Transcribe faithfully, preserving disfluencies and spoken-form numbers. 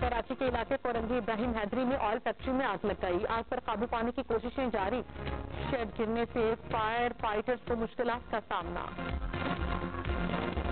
कराची के इलाके कोरंगी इब्राहिम हैदरी में ऑयल फैक्ट्री में आग लग गई। आग पर काबू पाने की कोशिशें जारी। शेड गिरने से फायर फाइटर्स को मुश्किलात का सामना।